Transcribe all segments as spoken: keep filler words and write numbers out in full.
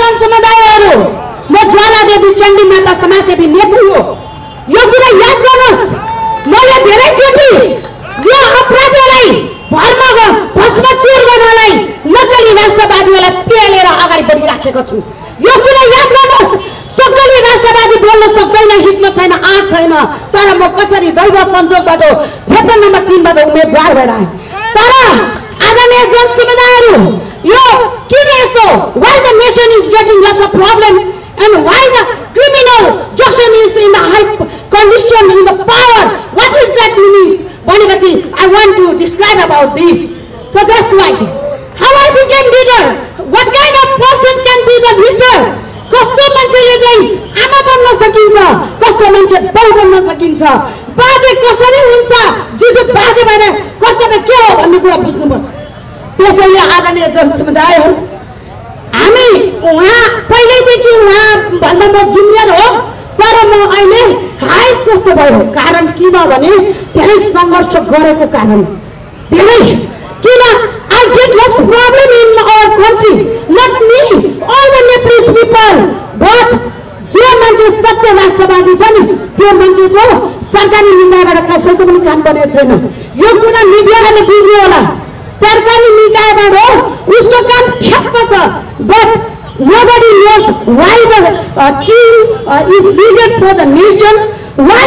जनसमुदायहरू म ज्वाला देवी चण्डी माता समाजसेवी नेत्री हो यो कुरा याद गर्नुहोस् मैले धेरैचोटि यो अपराधीलाई भरमा भस्मचूर गर्नलाई नक्कली राष्ट्रवादीलाई पेलेर अगाडि बढिराखेको छु यो कुरा याद गर्नुहोस् सक्कली राष्ट्रवादी बोल्न सक्दैन हिट्न छैन आँट छैन तर म कसरी दैव संयोगबाट क्षेत्र नम्बर तीन बाट उम्मेदवार भएर आएँ तर आदरणीय जनसमुदायहरू यो किन यस्तो why the nation is getting lots of problem and why the criminal junction is in the high condition in the power what is that means भनेपछि I want to describe about this so that's why how I became leader what kind of person can be the leader कस्तो मान्छेले चाहिँ आमा बन्न सकिन्छ कस्तो मान्छे बाउ बन्न सकिन्छ बाजे कसरी हुन्छ जिजु बाजे भएर कर्तव्य के हो भन्ने कुरा बुझ्नुपर्छ त्यसैले आदरणीय जनसमुदायहरू हामी उहाँ पहिल्यैदेखि उहाँ भन्दा म जुनियर हो तर म अहिले हाइस्ट जस्तो भयो कारण किनभने धेरै सङ्घर्ष गरेको कारण धेरै किन I get less problem in our country not me all the Nepalese people but जो मान्छे सत्य राष्ट्रवादी छ नि त्यो मान्छेको सरकारी निकायबाट कसैको पनि काम बनेको छैन यो कुरा मिडियाले बुझ्नु होला सरकारी निकायबाट हो उसको काम ठ्याक्क छ but nobody knows why the uh, king uh, is needed for the nation why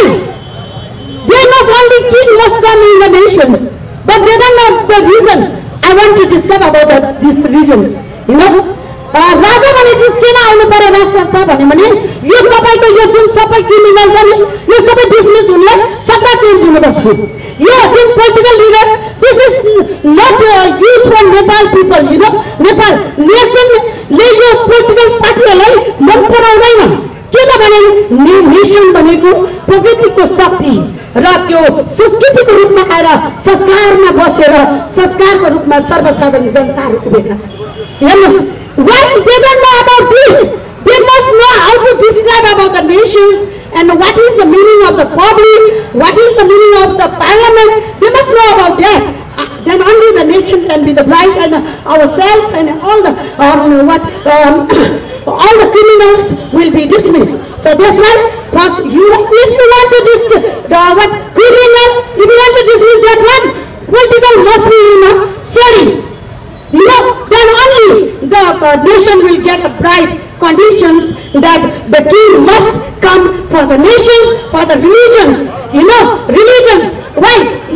they must only king must come in the nations but they don't know the reason I want to discuss about the, these reasons you know राजा भने चाहिँ किन आउनु पर्यो राष्ट्रस्था भन्ने भने यो तपाईको यो जुन सबै क्रिमिनल छ नि यो सबै डिसमिस हुने सत्ता चेन्ज हुनुपर्छ यो जुन political leader this is not use for Nepal people you know Nepal नेसनले यो पोलिटिकल पार्टीहरूलाई मन पराउँदैन किनभने नेसन भनेको प्रकृतिको शक्ति र त्यो संस्कृतिको रूपमा आएर संस्कारमा बसेर संस्कारको रूपमा सर्वसाधारण जनताहरू उभिएका छन् हेर्नुहोस् why they don't know about this they must know how to describe about the nations and what is the meaning of the public what is the meaning of the parliament they must know about that uh, then only the nation can be the bright and uh, ourselves and all the um, what um, all the criminals will be dismissed so that's why but you if you want to dismiss the what criminal if you want to dismiss that one political must be you know sorry you know then only the uh, nation will get a bright conditions that the king must come for the nations for the religions you know religions why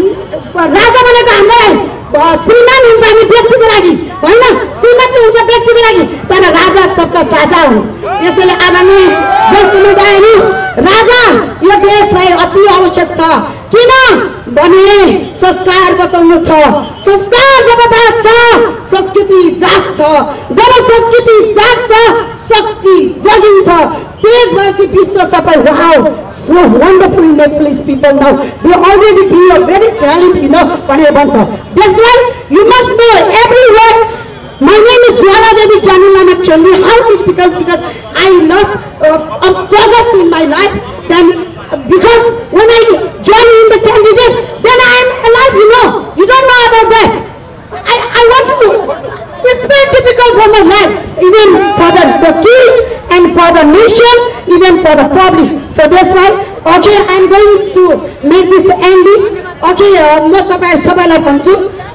राजा भनेको हामीलाई श्रीमान हुन्छ हामी व्यक्तिको लागि हैन श्रीमती हुन्छ व्यक्तिको लागि तर राजा सबका साझा हुन् त्यसैले आदरणीय जनसमुदायहरू राजा यो देशलाई अति आवश्यक छ किन भने संस्कार बचाउनु छ संस्कार जब बाँच्छ संस्कृति जाग्छ जब संस्कृति जाग्छ शक्ति जगिन्छ त्यसपछि विश्व सबै wow so wonderful Nepalese people now they already be a very talent you know भनेर भन्छ that's why you must know everywhere my name is Jwala Devi Janulama Chandi how it because because I lost uh, of struggles in my life then uh, because when I join in the candidate then I am alive you know you don't know about that I, I want to it's very difficult for my life even for the, the king and for the nation even for the public so that's why okay I am going to make this ending okay म तपाईहरु सबैलाई भन्छु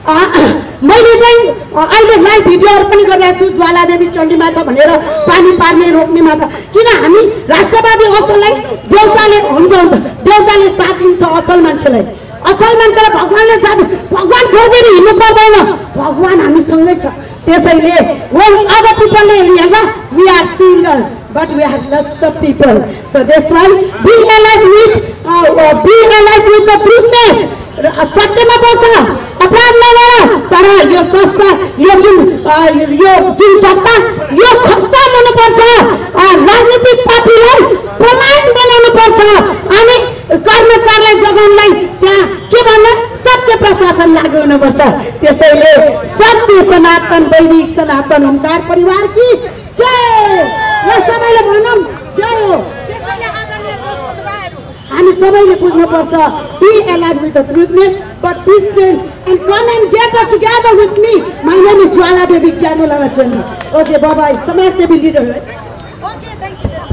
मैले चाहिँ अहिले live भिडियोहरु पनि गरिरहेको छु ज्वाला देवी चण्डी माता भनेर पानी पार्ने रोक्ने माता किन हामी राष्ट्रवादी असललाई देउताले हुन्छ हुन्छ देउताले साथ दिन्छ असल मान्छेलाई असल मान्छेलाई भगवानले साथ भगवान खोजेर हिँड्नु पर्दैन भगवान हामीसँगै छ त्यसैले when other people are we are single but we have lots of people so that's why be alive with uh, uh, be alive with the truthness सत्यमा बस्छ अपराध नगर तर यो संस्था यो जुन यो जुन सत्ता यो खत्तम हुनुपर्छ राजनीतिक पार्टीलाई पलायन बनाउनु पर्छ अनि कर्मचारीलाई जगाउनलाई त्यहाँ के भन्दा सत्य प्रशासन लागू हुनुपर्छ त्यसैले सत्य सनातन वैदिक सनातन ओंकार परिवार की जय यो सबैले भनौं जय हो त्यसैले आदरणीय जनसमुदायहरू हामी सबैले बुझ्नुपर्छ be alive with the truthness but be strange and come and get her together with me. My name is Jwala Devi Gyanu Lamachandi. Okay, bye bye. Samaj Sevi leader. Okay, thank you.